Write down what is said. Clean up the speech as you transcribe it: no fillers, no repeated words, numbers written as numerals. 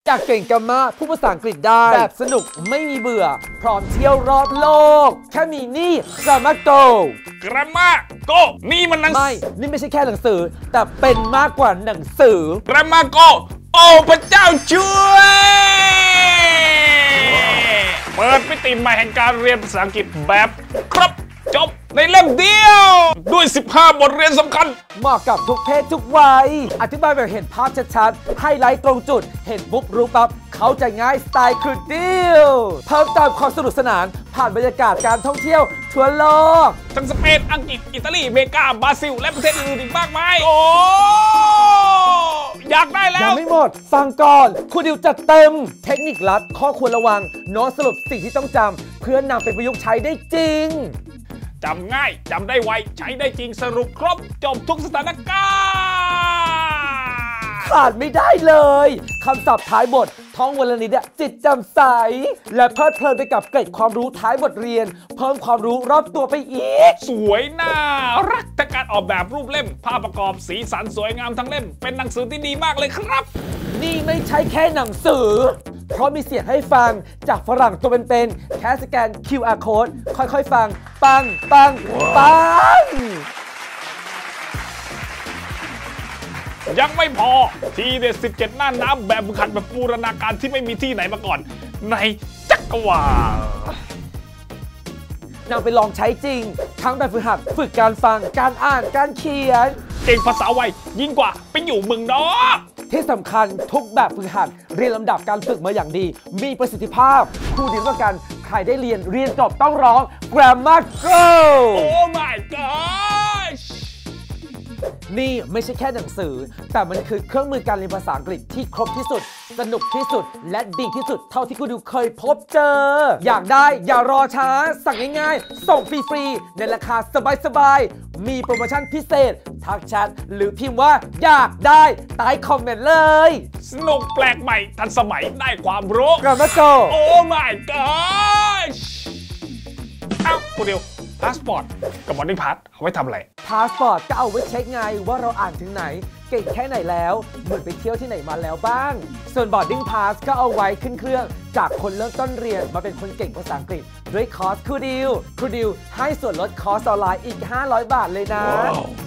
อยากเก่งกัมมาพูดภาษาอังกฤษได้แบบสนุกไม่มีเบื่อพร้อมเที่ยวรอบโลกแค่มีนี่ Grammar Go Grammar Go นี่มันหนังสือนี่ไม่ใช่แค่หนังสือแต่เป็นมากกว่าหนังสือ Grammar Go โอ้พระเจ้าช่วยเปิดมิติใหม่แห่งการเรียนภาษาอังกฤษแบบครบจบในเล่มเดียวด้วย15บทเรียนสำคัญเหมาะกับทุกเพศทุกวัยอธิบายแบบเห็นภาพชัดๆไฮไลท์ตรงจุดเห็นปุ๊บรู้ปั๊บเข้าใจง่ายสไตล์คือดีลเพิ่มเติมความสนุกสนานผ่านบรรยากาศการท่องเที่ยวทั่วโลกทั้งสเปนอังกฤษอิตาลีอเมริกาบราซิลและประเทศอื่นอีกมากมายโอ้อยากได้แล้วยังไม่หมดฟังก่อนครูดิวจัดเต็มเทคนิคลัดข้อควรระวังโน้ตสรุปสิ่งที่ต้องจำเพื่อนำไปประยุกต์ใช้ได้จริงจำง่ายจำได้ไวใช้ได้จริงสรุปครบจบทุกสถานการณ์ขาดไม่ได้เลยคำศัพท์ท้ายบทท่องวันละนิดจิตจำใสและเพลิดเพลินไปกับเกร็ดความรู้ท้ายบทเรียนเพิ่มความรู้รอบตัวไปอีกสวยน่ารักแต่การออกแบบรูปเล่มภาพประกอบสีสันสวยงามทั้งเล่มเป็นหนังสือที่ดีมากเลยครับนี่ไม่ใช่แค่หนังสือเพราะมีเสียงให้ฟังจากฝรั่งตัวเป็นๆแค่สแกน QR code ค่อยๆฟังปังปังปังยังไม่พอทีเด็ด17หน้าน้ำแบบฝึกหัดแบบบูรณาการที่ไม่มีที่ไหนมาก่อนในจักรวาลนำไปลองใช้จริงทั้งแบบฝึกหัดฝึกการฟังการอ่านการเขียนเก่งภาษาไวยิ่งกว่าไปอยู่เมืองนอกที่สำคัญทุกแบบฝึกหัดเรียนลำดับการฝึกมาอย่างดีมีประสิทธิภาพครูดีกว่ากันใครได้เรียนจบต้องร้อง Grammar Go โอ้ my gosh นี่ไม่ใช่แค่หนังสือแต่มันคือเครื่องมือการเรียนภาษาอังกฤษที่ครบที่สุดสนุกที่สุดและดีที่สุดเท่าที่คุณดูเคยพบเจออยากได้อย่ารอช้าสั่งง่ายๆส่งฟรีๆในราคาสบายๆมีโปรโมชั่นพิเศษทักแชทหรือพิมพ์ว่าอยากได้ใต้คอมเมนต์เลยสนุกแปลกใหม่ทันสมัยได้ความรู้ Grammar Go โอ้ my gosh เอ้าคุณเดียวพาสปอร์ตกับบอร์ดิ้งพาสเอาไว้ทำอะไรพาสปอร์ตก็เอาไว้เช็คไงว่าเราอ่านถึงไหนเก่งแค่ไหนแล้วเหมือนไปเที่ยวที่ไหนมาแล้วบ้างส่วนบอร์ดิ้งพาสก็เอาไว้ขึ้นเครื่องจากคนเริ่มต้นเรียนมาเป็นคนเก่งภาษาอังกฤษด้วยคอร์สครูดิวให้ส่วนลดคอร์สออนไลน์อีก500 บาทเลยนะ wow.